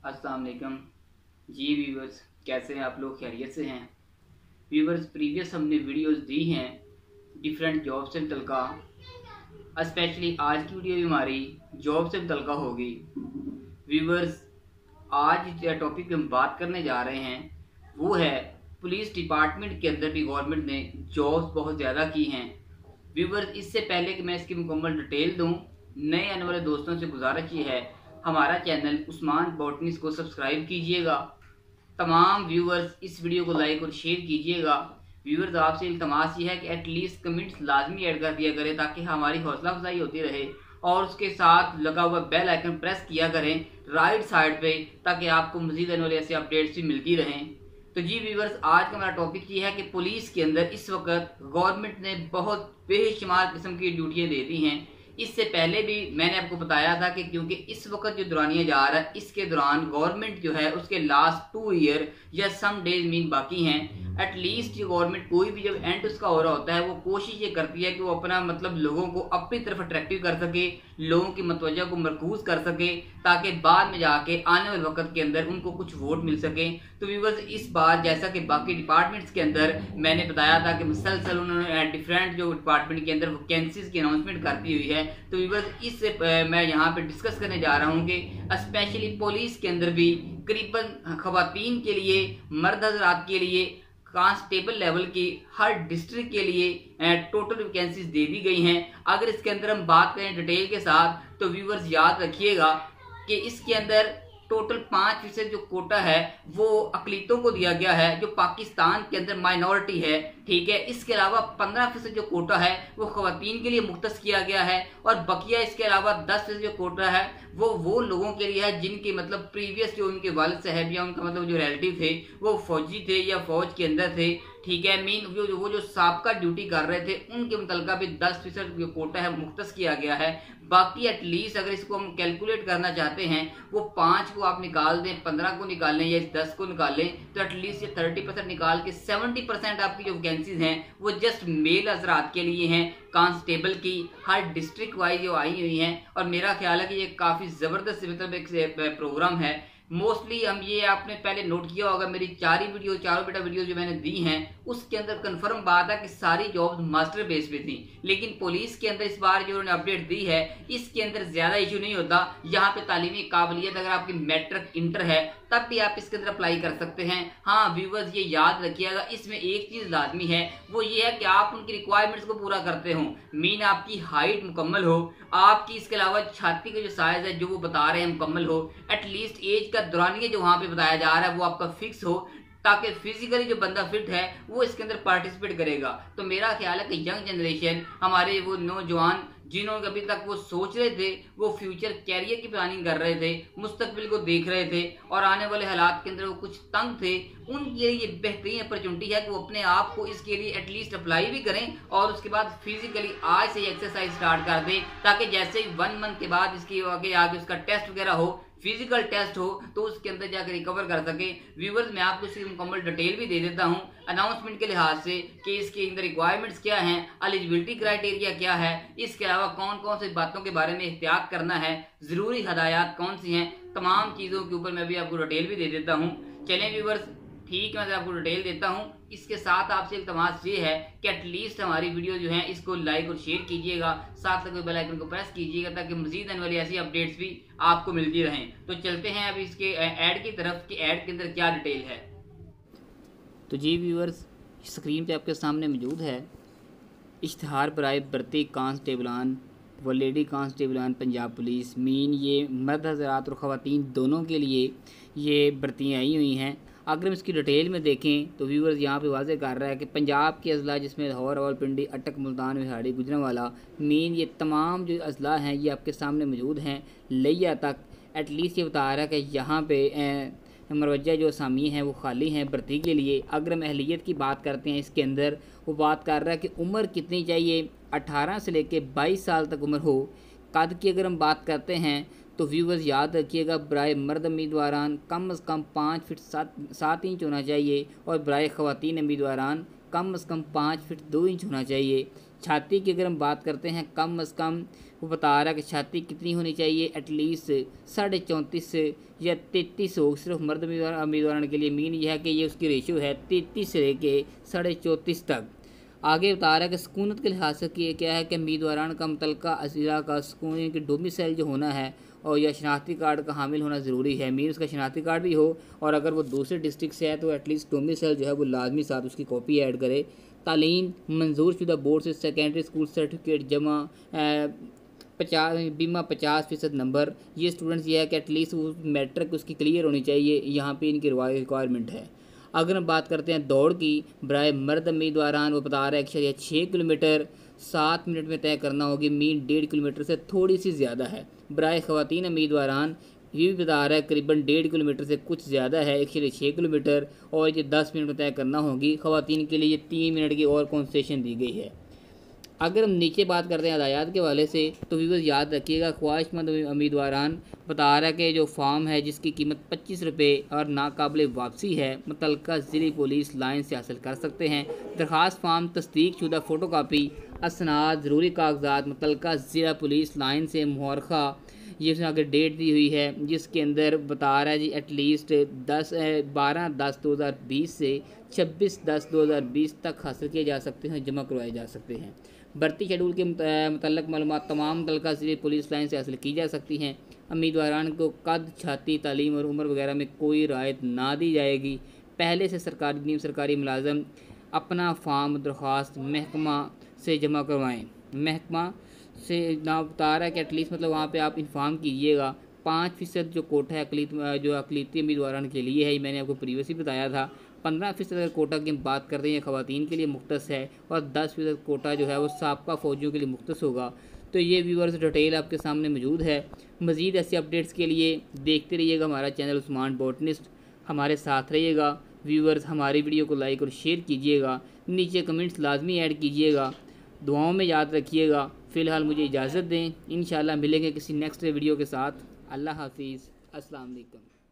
अस्सलाम वालेकुम जी व्यूवर्स, कैसे हैं आप लोग? खैरियत से हैं व्यूवर्स? प्रीवियस हमने वीडियोस दी हैं डिफरेंट जॉब से मुतल्लिका। स्पेशली आज की वीडियो भी हमारी जॉब से मुतल्लिका होगी। व्यूवर्स, आज जो टॉपिक पे हम बात करने जा रहे हैं वो है पुलिस डिपार्टमेंट के अंदर भी गवर्नमेंट ने जॉब्स बहुत ज़्यादा की हैं। व्यूवर्स, इससे पहले कि मैं इसकी मुकम्मल डिटेल दूं, नए आने वाले दोस्तों से गुजारिश ये है, हमारा चैनल उस्मान बॉटनिस्ट को सब्सक्राइब कीजिएगा। तमाम व्यूवर्स इस वीडियो को लाइक और शेयर कीजिएगा। व्यूवर्स, आपसे इल्तमास ये है कि एटलीस्ट कमेंट्स लाजमी ऐड कर दिया करें ताकि हमारी हौसला अफजाई होती रहे, और उसके साथ लगा हुआ बेल आइकन प्रेस किया करें राइट साइड पे, ताकि आपको मजीद आने वाले ऐसे अपडेट्स भी मिलती रहें। तो जी व्यूवर्स, आज का हमारा टॉपिक ये है कि पुलिस के अंदर इस वक्त गवर्नमेंट ने बहुत बेशुमार किस्म की ड्यूटियां दे दी हैं। इससे पहले भी मैंने आपको बताया था कि क्योंकि इस वक्त जो दौरानिया जा रहा है इसके दौरान गवर्नमेंट जो है उसके लास्ट 2 ईयर या सम डेज मीन बाकी हैं। एटलीस्ट ये गवर्नमेंट कोई भी जब एंड उसका हो रहा होता है वो कोशिश ये करती है कि वो अपना मतलब लोगों को अपनी तरफ अट्रैक्टिव कर सके, लोगों की मतवजा को मरकूज कर सके, ताकि बाद में जाके आने वाले वक्त के अंदर उनको कुछ वोट मिल सके। तो व्यूवर्स, इस बार जैसा कि बाकी डिपार्टमेंट्स के अंदर मैंने बताया था कि मुसलसल उन्होंने डिफरेंट जो डिपार्टमेंट के अंदर वैकेंसीज की अनाउंसमेंट करती हुई है। तो व्यूवर्स, इससे मैं यहाँ पे डिस्कस करने जा रहा हूँ कि स्पेशली पुलिस के अंदर भी करीबन खवातीन के लिए, मर्द हजरात के लिए, कांस्टेबल लेवल की हर डिस्ट्रिक्ट के लिए टोटल वैकेंसीज दे दी गई हैं। अगर इसके अंदर हम बात करें डिटेल के साथ तो व्यूवर्स याद रखिएगा कि इसके अंदर टोटल 5% जो कोटा है वो अकलीतों को दिया गया है, जो पाकिस्तान के अंदर माइनॉरिटी है, ठीक है। इसके अलावा 15% जो कोटा है वो खवातीन के लिए मुख्तस किया गया है, और बकिया इसके अलावा 10% जो कोटा है वो लोगों के लिए है जिनके मतलब प्रीवियस जो उनके वालिद साहब या उनका मतलब जो रिलेटिव थे वो फौजी थे या फौज के अंदर थे, ठीक है। मीन वो जो साबका ड्यूटी कर रहे थे उनके मुतल्लिका भी 10% जो कोटा है मुख्तस किया गया है। बाकी एटलीस्ट अगर इसको हम कैलकुलेट करना चाहते हैं वो 5 को आप निकाल दें, 15 को निकाल लें या 10 को निकाल लें, तो एटलीस्ट ये 30% निकाल के 70% आपकी जो वैकेंसीज हैं वो जस्ट मेल हजरात के लिए हैं, कांस्टेबल की हर डिस्ट्रिक्ट वाइज जो आई हुई हैं। और मेरा ख्याल है कि ये काफ़ी ज़बरदस्त मतलब एक प्रोग्राम है। मोस्टली हम ये आपने पहले नोट किया होगा, मेरी चारों बेटा वीडियो जो मैंने दी हैं उसके अंदर कंफर्म बात है कि सारी जॉब्स मास्टर बेस पे थी। लेकिन पुलिस के अंदर इस बार जो उन्होंने अपडेट दी है इसके अंदर ज्यादा इशू नहीं होता। यहाँ पे तालीमी काबिलियत अगर आपकी मैट्रिक इंटर है तब भी आप इसके अंदर अप्लाई कर सकते हैं। हाँ व्यूवर्स, ये याद रखिएगा, इसमें एक चीज लाजमी है, वो ये है कि आप उनकी रिक्वायरमेंट्स को पूरा करते हो। मीन आपकी हाइट मुकम्मल हो, आपकी इसके अलावा छाती का जो साइज है जो वो बता रहे हैं मुकम्मल हो, एटलीस्ट एज का दौरानिया जो वहां पे बताया जा रहा है वो आपका फिक्स हो, ताकि फिजिकली जो बंदा फिट है वो इसके अंदर पार्टिसिपेट करेगा। तो मेरा ख्याल है कि यंग जनरेशन, हमारे वो नौजवान जिन्होंने अभी तक वो सोच रहे थे, वो फ्यूचर कैरियर की प्लानिंग कर रहे थे, मुस्तकबिल को देख रहे थे और आने वाले हालात के अंदर वो कुछ तंग थे, उनके लिए बेहतरीन अपॉर्चुनिटी है कि वो अपने आप को इसके लिए एटलीस्ट अप्लाई भी करें और उसके बाद फिजिकली आज से एक्सरसाइज स्टार्ट कर दें, ताकि जैसे ही 1 मंथ के बाद इसकी आगे उसका टेस्ट वगैरह हो, फिजिकल टेस्ट हो, तो उसके अंदर जाकर रिकवर कर सके। व्यूवर्स, मैं आपको इसकी मुकम्मल डिटेल भी दे देता हूं अनाउंसमेंट के लिहाज से कि इसके अंदर रिक्वायरमेंट्स क्या हैं, एलिजिबिलिटी क्राइटेरिया क्या है, इसके अलावा कौन कौन सी बातों के बारे में एहतियात करना है, जरूरी हदायत कौन सी हैं, तमाम चीज़ों के ऊपर मैं भी आपको डिटेल भी दे देता हूँ। चलें व्यूवर्स, ठीक है, मैं आपको डिटेल देता हूँ। इसके साथ आपसे इल्तमास ये है कि एटलीस्ट हमारी वीडियो जो है इसको लाइक और शेयर कीजिएगा, साथ लगे बेल आइकन को प्रेस कीजिएगा ताकि मजीद आने वाली ऐसी अपडेट्स भी आपको मिलती रहें। तो चलते हैं अभी इसके ऐड की तरफ कि ऐड के अंदर क्या डिटेल है। तो जी व्यूअर्स, स्क्रीन पे आपके सामने मौजूद है इश्तहार बराए भर्ती कांस्टेबलान व लेडी कांस्टेबलान पंजाब पुलिस। मीन ये मर्द हजरात और ख़वातीन दोनों के लिए ये भर्तियाँ आई हुई हैं। अगर हम इसकी डिटेल में देखें तो व्यूवर्स यहाँ पे वाज़ेह कर रहा है कि पंजाब के अजला जिसमें लाहौर, रावलपिंडी, अटक, मुल्तान, विहाड़ी, गुजरांवाला, मीन ये तमाम जो अजला हैं ये आपके सामने मौजूद हैं। लिया तक एटलीस्ट ये बता रहा है कि यहाँ पे मरवजा जो असामी हैं वो खाली हैं भर्ती के लिए। अगर हम अहलियत की बात करते हैं इसके अंदर वो बात कर रहा है कि उम्र कितनी चाहिए, 18 से लेके 22 साल तक उम्र हो। कद की अगर हम बात करते हैं तो व्यूवर्स याद रखिएगा, बराए मर्द उम्मीदवारान कम अज़ कम 5 फीट 7 इंच होना चाहिए और बराए ख़वातीन उम्मीदवारान कम अज़ कम 5 फीट 2 इंच होना चाहिए। छाती की अगर हम बात करते हैं कम अज़ कम वो बता रहा है कि छाती कितनी होनी चाहिए, एटलीस्ट 34.5 या 33 हो। सिर्फ मर्द उम्मीदवारों के लिए मीन यह है कि ये उसकी रेशियो है 33 से लेके 34.5 तक। आगे बता रहा है कि सकूनत के लिहाज से क्या है कि उम्मीदवारान का मुतलका अज़ला का सुकून के डोमिसाइल जो होना है और या शनाख्ती कार्ड का हामिल होना ज़रूरी है। मीन उसका शनाख्ती कार्ड भी हो, और अगर वो दूसरे डिस्ट्रिक्ट से है तो एटलीस्ट डोमिसाइल जो है वो लाजमी साथ उसकी कॉपी ऐड करे। तालीम मंजूर शुदा बोर्ड से सेकेंडरी स्कूल सर्टिफिकेट जमा 50% नंबर। ये स्टूडेंट्स ये है कि एटलीस्ट वो मैट्रिक उसकी क्लियर होनी चाहिए, यहाँ पे इनकी रिक्वायरमेंट है। अगर हम बात करते हैं दौड़ की, बराए मर्द उम्मीदवारान वो बता रहा है कि 6 किलोमीटर 7 मिनट में तय करना होगी, मीन 1.5 किलोमीटर से थोड़ी सी ज़्यादा है। बराए ख़वातीन उम्मीदवारान ये भी बता रहा है करीबन 1.5 किलोमीटर से कुछ ज़्यादा है, 6 किलोमीटर, और ये 10 मिनट में तय करना होगी। ख़वातीन के लिए ये 3 मिनट की और कंसेशन दी गई है। अगर हम नीचे बात करते हैं हदायत के हवाले से, तो व्यूअर्स याद रखिएगा ख्वाहिशमंद उम्मीदवारान बता रहा है कि जो फॉर्म है जिसकी कीमत 25 रुपये और नाकाबिल वापसी है, मुतल्लिका ज़िली पुलिस लाइन से हासिल कर सकते हैं। दरख्वास्त फॉर्म, तस्दीक शुदा फ़ोटो कापी, असनाद, ज़रूरी कागजात मुतल्लिका ज़िला पुलिस लाइन से मुहर्रखा, ये उसने आगे डेट दी हुई है जिसके अंदर बता रहा है जी एटलीस्ट 12/10/2020 से 26/10/2020 तक हासिल किए जा सकते हैं, जमा करवाए जा सकते हैं। भर्ती शेड्यूल के मुतल्लिक़ मालूमात तमाम मुतल्लिका ज़िले पुलिस लाइन से हासिल की जा सकती हैं। उम्मीदवारान को कद, छाती, तालीम और उम्र वगैरह में कोई रियायत ना दी जाएगी। पहले से सरकारी नीम सरकारी मुलाजम अपना फॉर्म दरख्वास्त महकमा से जमा करवाएँ। महकमा से ना बता रहा है कि एटलीस्ट मतलब वहाँ पे आप इन्फॉर्म कीजिएगा। 5% जो कोटा है जो अकलीती उम्मीदवारान के लिए है, मैंने आपको प्रीवियसली बताया था। 15% अगर कोटा की हम बात करते हैं ख़वातीन के लिए मुख्तस है, और 10% कोटा जो है वो साबका फ़ौजियों के लिए मुख्तस होगा। तो ये व्यूअर्स डिटेल आपके सामने मौजूद है। मज़ीद ऐसे अपडेट्स के लिए देखते रहिएगा हमारा चैनल उस्मान बॉटनिस्ट, हमारे साथ रहिएगा। व्यूअर्स हमारी वीडियो को लाइक और शेयर कीजिएगा, नीचे कमेंट्स लाजमी ऐड कीजिएगा, दुआओं में याद रखिएगा। फ़िलहाल मुझे इजाज़त दें, इंशाल्लाह मिलेंगे किसी नेक्स्ट वीडियो के साथ। अल्लाह हाफिज़, अस्सलाम वालेकुम।